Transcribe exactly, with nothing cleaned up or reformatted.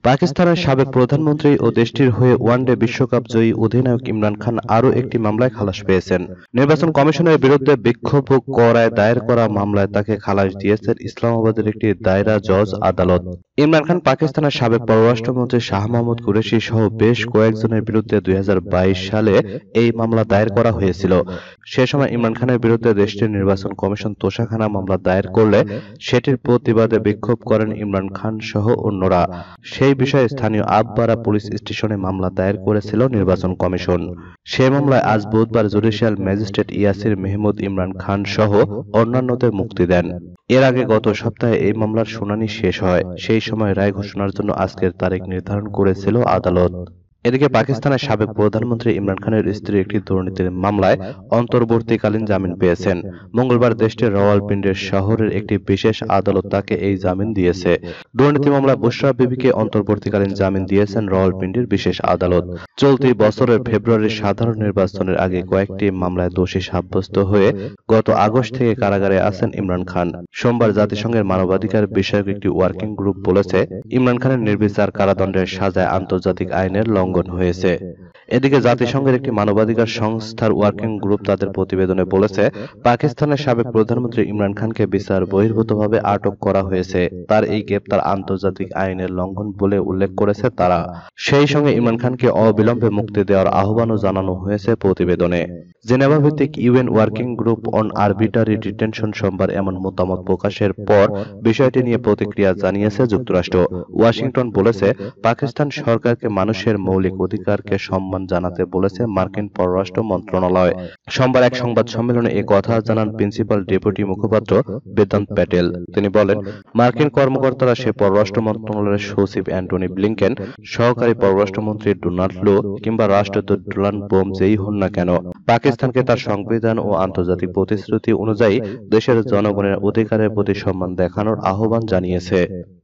পাকিস্তানের সাবেক প্রধানমন্ত্রী ও দেশটির হয়ে ওয়ানডে বিশ্বকাপ জয়ী অধিনায়ক ইমরান খান আরও একটি মামলায় খালাস পেয়েছেন। নির্বাচন কমিশনের বিরুদ্ধে বিক্ষোভ করায় দায়ের করা মামলায় তাকে খালাস দিয়েছেন ইসলামাবাদের একটি দায়রা জজ আদালত। ইমরান খান পাকিস্তানের সাবেক পররাষ্ট্রমন্ত্রী শাহ মাহমুদ কুরেশি সহ বেশ কয়েকজনের বিরুদ্ধে দুই হাজার বাইশ সালে এই মামলা দায়ের করা হয়েছিল। সে সময় ইমরান খানের বিরুদ্ধে দেশটির নির্বাচন কমিশন তোষাখানা মামলা দায়ের করলে সেটির প্রতিবাদে বিক্ষোভ করেন ইমরান খান সহ অন্যরা। সেই বিষয়ে স্থানীয় আববারা পুলিশ স্টেশনে মামলা দায়ের করেছিল নির্বাচন কমিশন। সে মামলায় আজ বুধবার জুডিশিয়াল ম্যাজিস্ট্রেট ইয়াসির মেহমুদ ইমরান খান সহ অন্যান্যদের মুক্তি দেন। এর আগে গত সপ্তাহে এই মামলার শুনানি শেষ হয়। সেই সময় রায় ঘোষণার জন্য আজকের তারিখ নির্ধারণ করেছিল আদালত। এদিকে পাকিস্তানের সাবেক প্রধানমন্ত্রী ইমরান খানের স্ত্রী একটি দুর্নীতির মামলায় অন্তর্বর্তীকালীন জামিন পেয়েছেন। মঙ্গলবার দেশটির রাওয়ালপিন্ডি শহরের একটি বিশেষ আদালত তাকে এই জামিন দিয়েছে। দুর্নীতি মামলায় বুশরা বিবিকে অন্তর্বর্তীকালীন জামিন দিয়েছেন রাওয়ালপিন্ডির বিশেষ আদালত। চলতি বছরের ফেব্রুয়ারির সাধারণ নির্বাচনের আগে কয়েকটি মামলায় দোষী সাব্যস্ত হয়ে গত আগস্ট থেকে কারাগারে আছেন ইমরান খান। সোমবার জাতিসংঘের মানবাধিকার বিষয়ক একটি ওয়ার্কিং গ্রুপ বলেছে, ইমরান খানের নির্বিচার কারাদণ্ডের সাজায় আন্তর্জাতিক আইনের লঙ্ঘন হয়েছে। এদিকে জাতিসংঘের একটি মানবাধিকার সংস্থার ওয়ার্কিং গ্রুপ তাদের প্রতিবেদনে বলেছে, পাকিস্তানের সাবেক প্রধানমন্ত্রী ইমরান খানকে বিচার বহির্ভূতভাবে আটক করা হয়েছে। তার এই গ্রেপ্তার আন্তর্জাতিক আইনের লঙ্ঘন বলে উল্লেখ করেছে তারা। সেই সঙ্গে ইমরান খানকে অবিলম্বে মুক্তি দেওয়ার আহ্বানও জানানো হয়েছে প্রতিবেদনে। জেনেভা ভিত্তিক UN working group on arbitrary detention সোমবার এমন মতামত প্রকাশের পর বিষয়টি নিয়ে প্রতিক্রিয়া জানিয়েছে যুক্তরাষ্ট্র। ওয়াশিংটন বলেছে, পাকিস্তান সরকারকে মানুষের মৌলিক অধিকারকে সম্মান জানাতে বলেছে মার্কিন পররাষ্ট্র মন্ত্রণালয়। সোমবার এক সংবাদ সম্মেলনে এ কথা জানান প্রিন্সিপাল ডেপুটি মুখপাত্র বেদান্ত প্যাটেল। তিনি বলেন, মার্কিন কর্মকর্তারা সে পররাষ্ট্র মন্ত্রণালয়ের সচিব অ্যান্টনি ব্লিংকেন, সহকারী পররাষ্ট্রমন্ত্রী ডোনাল্ড লো কিংবা রাষ্ট্রদূত ডোনাল্ড বোম যেই হন না কেন, পাকিস্তানকে তার সংবিধান ও আন্তর্জাতিক প্রতিশ্রুতি অনুযায়ী দেশের জনগণের অধিকারের প্রতি সম্মান দেখানোর আহ্বান জানিয়েছে।